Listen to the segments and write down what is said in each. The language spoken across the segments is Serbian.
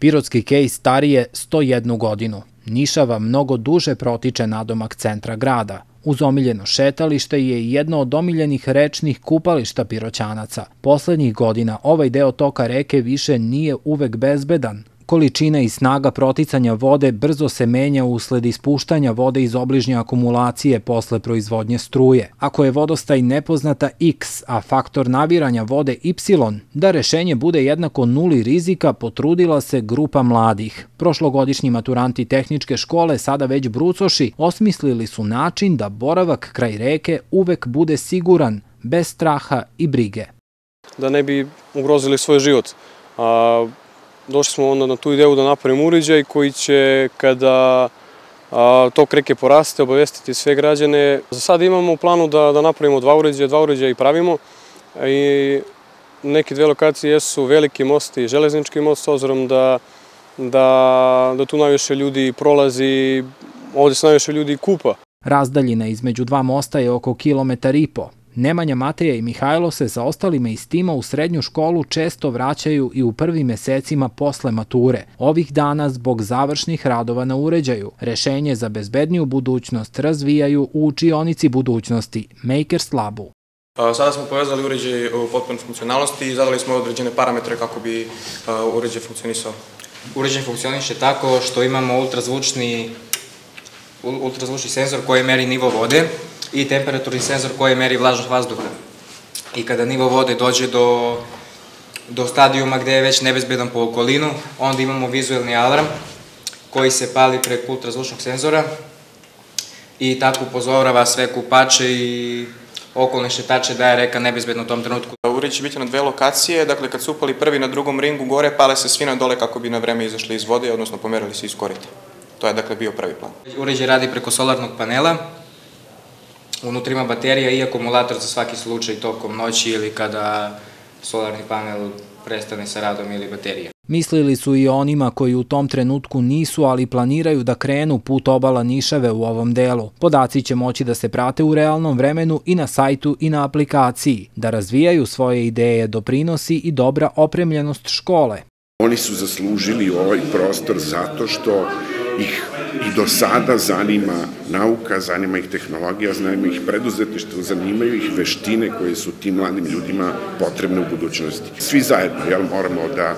Pirotski kej star je 101 godinu. Nišava mnogo duže protiče nadomak centra grada. Uz omiljeno šetalište je jedno od omiljenih rečnih kupališta Piroćanaca. Poslednjih godina ovaj deo toka reke više nije uvek bezbedan. Količina i snaga proticanja vode brzo se menja usled ispuštanja vode iz obližnje akumulacije posle proizvodnje struje. Ako je vodostaj nepoznata x, a faktor nabiranja vode y, da rešenje bude jednako nuli rizika, potrudila se grupa mladih. Prošlogodišnji maturanti tehničke škole, sada već brucoši, osmislili su način da boravak kraj reke uvek bude siguran, bez straha i brige. Da ne bi ugrozili svoj život. Došli smo onda na tu ideju da napravimo uređaj koji će, kada tok reke poraste, obavestiti sve građane. Za sada imamo u planu da napravimo dva uređaja i pravimo. I neke dve lokacije jesu veliki most i železnički most, s obzirom da tu najviše ljudi prolazi, ovde se najviše ljudi kupa. Razdaljina između dva mosta je oko 1,5 kilometara. Nemanja, Mateja i Mihajlo se sa ostalima iz tima u srednju školu često vraćaju i u prvim mesecima posle mature. Ovih dana zbog završnih radova na uređaju. Rešenje za bezbedniju budućnost razvijaju u učionici budućnosti Makers Labu. Sada smo povezali uređaj u potpunoj funkcionalnosti i zadali smo određene parametre kako bi uređaj funkcionisao. Uređaj funkcioniše tako što imamo ultrazvučni senzor koji meri nivo vode i temperaturni senzor koji meri vlažnost vazduha. I kada nivo vode dođe do stadijuma gde je već nebezbedan po okolinu, onda imamo vizuelni alarm koji se pali preko ultrazvučnog senzora i tako upozorava sve kupače i okolne šetače da je reka nebezbedna u tom trenutku. Uređaj će biti na dve lokacije, dakle kad su upali prvi na drugom ringu gore, pale se svi na dole kako bi na vreme izašli iz vode, odnosno pomerali se iz korita. To je dakle bio prvi plan. Uređaj radi preko solarnog panela. Unutra ima baterija i akumulator za svaki slučaj tokom noći ili kada solarni panel prestane sa radom ili baterija. Mislili su i onima koji u tom trenutku nisu, ali planiraju da krenu put obala Nišave u ovom delu. Podaci će moći da se prate u realnom vremenu i na sajtu i na aplikaciji. Da razvijaju svoje ideje doprinosi i dobra opremljenost škole. Oni su zaslužili ovaj prostor zato što ih i do sada zanima nauka, zanima ih tehnologija, zanima ih preduzetništvo, zanimaju ih veštine koje su tim mladim ljudima potrebne u budućnosti. Svi zajedno moramo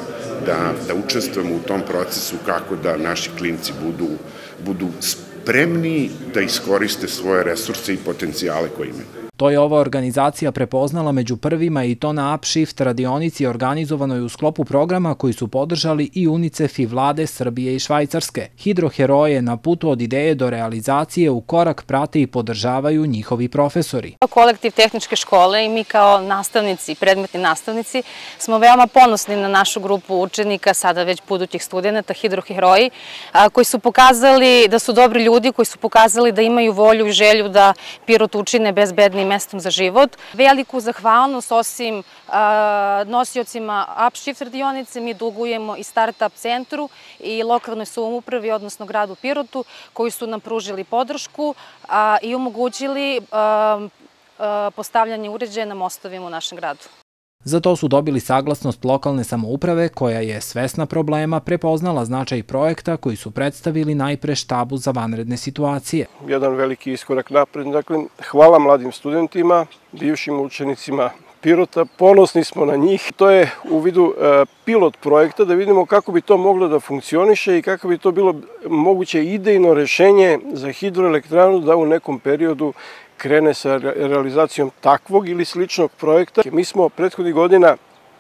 da učestvujemo u tom procesu kako da naši klinci budu spremni da iskoriste svoje resurse i potencijale koje imaju. To je ova organizacija prepoznala među prvima i to na Upshift radionici organizovanoj u sklopu programa koji su podržali i UNICEF i vlade Srbije i Švajcarske. Hidroheroje na putu od ideje do realizacije u korak prate i podržavaju njihovi profesori. Kolektiv tehničke škole i mi kao nastavnici, predmetni nastavnici, smo veoma ponosni na našu grupu učenika, sada već budućih studenta, hidroheroji, koji su pokazali da su dobri ljudi, koji su pokazali da imaju volju i želju da Pirot učine bezbednim mestom za život. Veliku zahvalnost osim nosiocima Upshift radionice mi dugujemo i Startup centru i lokalnoj samoupravi, odnosno gradu Pirotu, koji su nam pružili podršku i omogućili postavljanje uređaja na mostovima u našem gradu. Za to su dobili saglasnost lokalne samouprave koja je svesna problema prepoznala značaj projekta koji su predstavili najpre štabu za vanredne situacije. Jedan veliki iskorak napred. Dakle, hvala mladim studentima, bivšim učenicima Pirota, ponosni smo na njih. To je u vidu pilot projekta da vidimo kako bi to moglo da funkcioniše i kako bi to bilo moguće idejno rešenje za hidroelektranu da u nekom periodu krene sa realizacijom takvog ili sličnog projekta. Mi smo prethodnih godina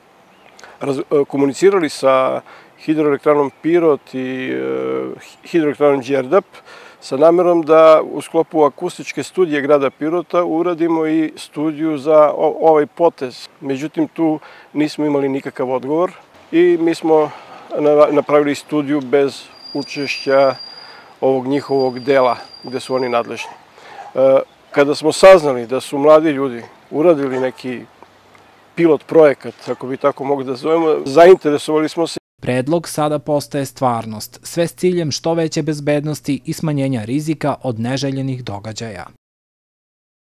komunicirali sa hidroelektranom Pirot i hidroelektranom Đerdap sa namerom da u sklopu akustičke studije grada Pirota uradimo i studiju za ovaj potez. Međutim, tu nismo imali nikakav odgovor i mi smo napravili studiju bez učešća ovog njihovog dela gde su oni nadležni. Kada smo saznali da su mladi ljudi uradili neki pilot projekat, ako bi tako mogli da zovemo, zainteresovali smo se. Predlog sada postaje stvarnost, sve s ciljem što veće bezbednosti i smanjenja rizika od neželjenih događaja.